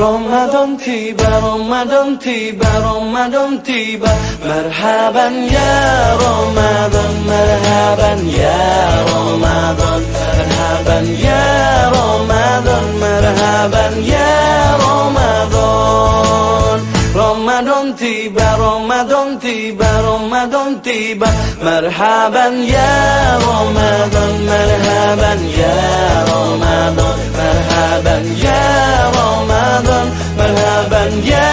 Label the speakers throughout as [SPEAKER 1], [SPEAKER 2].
[SPEAKER 1] Ramadan tiba, Ramadan tiba, Ramadan tiba. Marhaban ya Ramadan, marhaban ya Ramadan, marhaban ya Ramadan, marhaban ya Ramadan. Ramadan tiba, Ramadan tiba, Ramadan tiba. Marhaban ya Ramadan, marhaban ya Ramadan, marhaban ya Ramadan, marhaban ya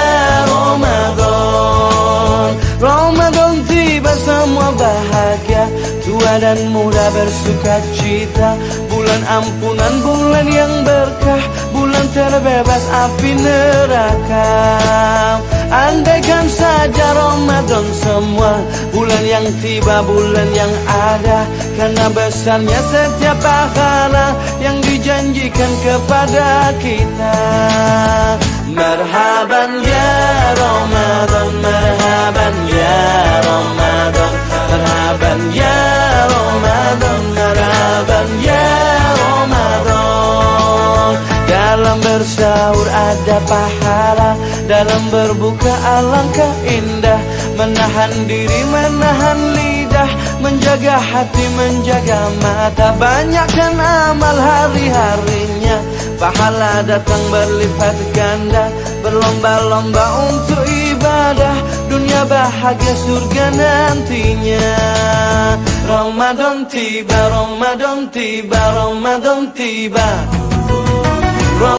[SPEAKER 1] Ramadan. Ramadan tiba, semua bahagia, tua dan muda bersuka cita. Bulan ampunan, bulan yang berkah, bulan terbebas api neraka. Andaikan saja Ramadan semua, bulan yang tiba, bulan yang ada, karena besarnya setiap pahala yang dijanjikan kepada kita. Marhaban ya Ramadan, marhaban ya Ramadan, marhaban ya Ramadan, marhaban ya Ramadan. Dalam bersahur ada pahala, dalam berbuka alangkah indah. Menahan diri, menahan lidah, menjaga hati, menjaga mata. Banyakkan amal hari-harinya, pahala datang berlipat ganda. Berlomba-lomba untuk ibadah, dunia bahagia, surga nantinya. Ramadan tiba, Ramadan tiba, Ramadan tiba.